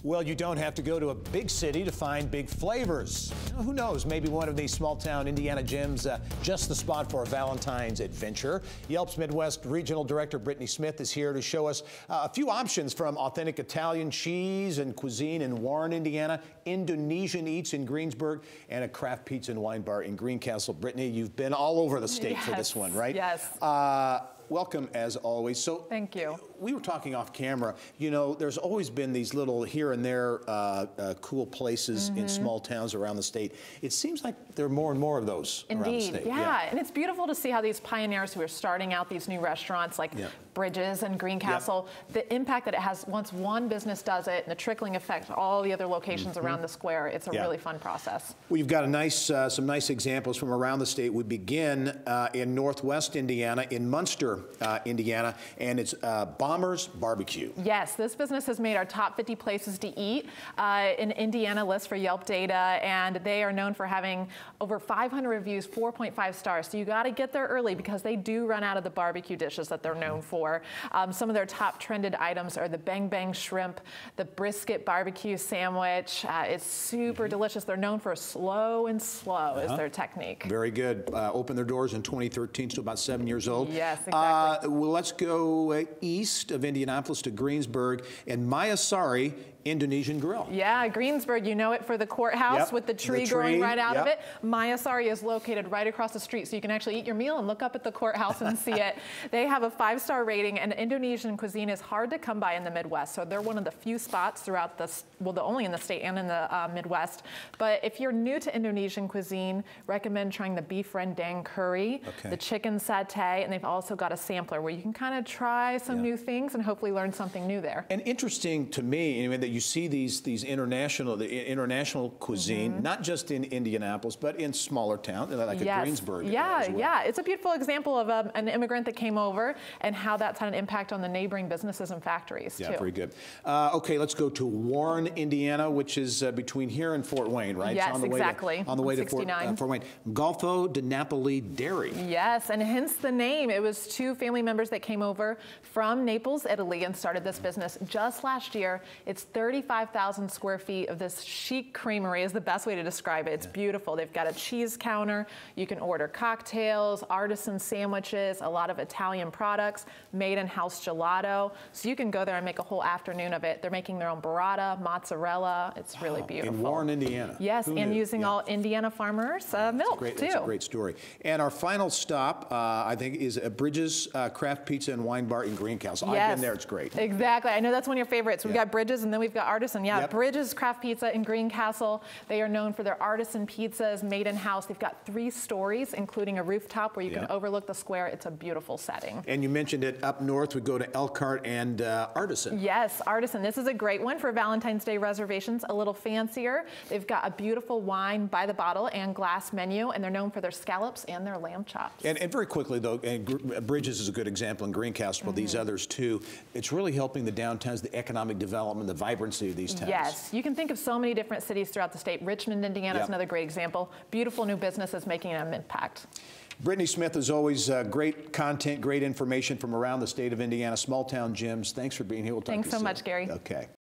Well, you don't have to go to a big city to find big flavors. Who knows, maybe one of these small-town Indiana gyms, just the spot for a Valentine's adventure. Yelp's Midwest Regional Director Brittany Smith is here to show us a few options from authentic Italian cheese and cuisine in Warren, Indiana, Indonesian eats in Greensburg, and a craft pizza and wine bar in Greencastle. Brittany, you've been all over the state for this one, right? Yes. Welcome, as always. So, thank you. We were talking off camera. You know, there's always been these little here and there cool places in small towns around the state. It seems like there are more and more of those around the state. Yeah, and it's beautiful to see how these pioneers who are starting out these new restaurants like Bridges and Greencastle, the impact that it has once one business does it and the trickling effect to all the other locations around the square. It's a really fun process. We've got a nice, some nice examples from around the state. We begin in Northwest Indiana, in Munster, Indiana, and it's Bombers Barbecue. Yes, this business has made our top 50 places to eat in Indiana list for Yelp data, and they are known for having over 500 reviews, 4.5 stars. So you got to get there early because they do run out of the barbecue dishes that they're known for. Some of their top trended items are the Bang Bang Shrimp, the Brisket Barbecue Sandwich. It's super delicious. They're known for slow and slow is their technique. Very good. Opened their doors in 2013, so about 7 years old. Yes, exactly. Well, let's go east of Indianapolis to Greensburg and Mayasari Indonesian Grill. Yeah, Greensburg, you know it for the courthouse with the tree growing right out of it. Mayasari is located right across the street, so you can actually eat your meal and look up at the courthouse and see it. They have a 5-star rating, and Indonesian cuisine is hard to come by in the Midwest, so they're one of the few spots throughout the, well, the only in the state and in the Midwest. But if you're new to Indonesian cuisine, recommend trying the beef rendang curry, the chicken satay, and they've also got a sampler where you can kind of try some new things and hopefully learn something new there. And interesting to me, I mean, that you see these international cuisine, not just in Indianapolis, but in smaller towns, like at Greensburg. Yeah, it's a beautiful example of an immigrant that came over and how that's had an impact on the neighboring businesses and factories, too. Very good. Okay, let's go to Warren, Indiana, which is between here and Fort Wayne, right? Yes, on the exactly. On the way to Fort Wayne. Golfo di Napoli Dairy. Yes, and hence the name. It was 2 family members that came over from Naples, Italy, and started this business just last year. It's 35,000 square feet of this chic creamery is the best way to describe it. It's beautiful. They've got a cheese counter. You can order cocktails, artisan sandwiches, a lot of Italian products, made in-house gelato. So you can go there and make a whole afternoon of it. They're making their own burrata, mozzarella. It's really beautiful. In Warren, Indiana. Yes, and using all Indiana farmers milk, too. It's a great story. And our final stop, I think, is Bridges Craft Pizza and Wine Bar in Greencastle. I've been there. It's great. Exactly. I know that's one of your favorites. We've got Bridges, and then we've got Artisan. Bridges Craft Pizza in Greencastle. They are known for their artisan pizzas made in-house. They've got 3 stories, including a rooftop where you can overlook the square. It's a beautiful setting. And you mentioned it up north. We go to Elkhart and Artisan. Yes, Artisan. This is a great one for Valentine's Day reservations, a little fancier. They've got a beautiful wine by the bottle and glass menu, and they're known for their scallops and their lamb chops. And very quickly, though, and Bridges is a good example in Greencastle, but these others, too. It's really helping the downtowns, the economic development, the vibrancy of these towns. Yes, you can think of so many different cities throughout the state. Richmond, Indiana is another great example. Beautiful new businesses making an impact. Brittany Smith, as always, great content, great information from around the state of Indiana, small town gyms. Thanks for being here. We'll talk to you soon. Thanks so much, Gary. Okay.